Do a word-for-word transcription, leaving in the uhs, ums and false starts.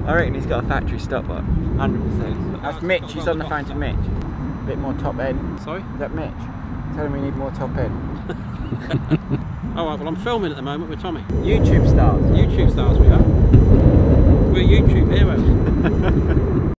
I reckon he's got a factory stop up. one hundred percent. That's Mitch, he's on the phone to Mitch. A bit more top end. Sorry? Is that Mitch? Tell him we need more top end. Oh, well, I'm filming at the moment with Tommy. YouTube stars. YouTube